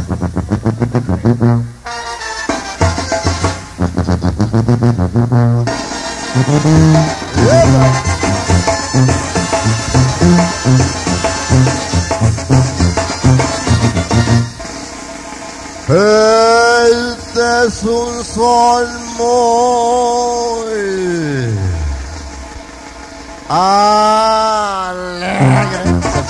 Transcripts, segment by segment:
Este es un sol muy alegre.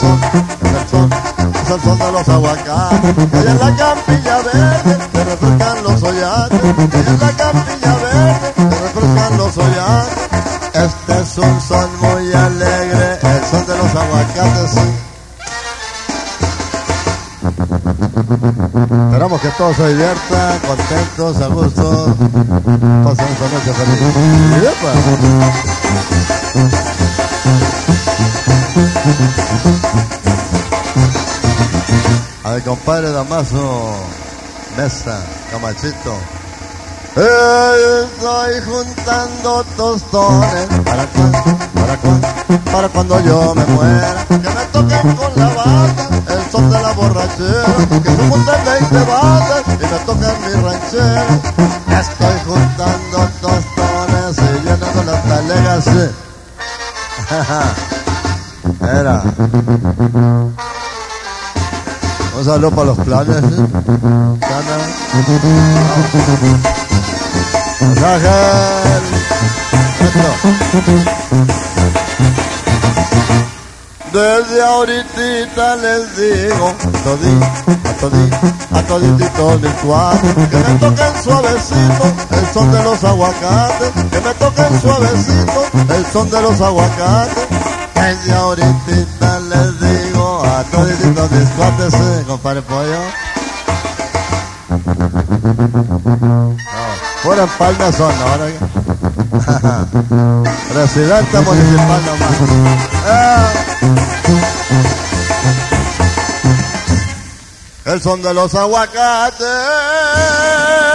Es el son de los aguacates. Y en la campilla verde se refrescan los ollates. Y en la campilla verde se refrescan los ollates. Este es un son muy alegre, el son de los aguacates. Esperamos que todos se diviertan, contentos, a gusto. Pasen esta noche feliz. ¡Yepa! A mi compadre Damaso Mesa, Camachito. Estoy juntando tostones para cuando yo me muera, que me toquen con la banda el son de la borrachera, que se junten 20 bandas y me toquen mi ranchera. Estoy juntando tostones y llenando las talegas. Era un saludo para los planes. Ángel. Desde ahorita les digo a todititos mis cuates, que me toquen suavecito el son de los aguacates, que me toquen suavecito el son de los aguacates. Desde ahorita les digo a todititos mis cuates, compadre Pollo. Pura empalme sonora. Presidente municipal nomás. El son de los aguacates.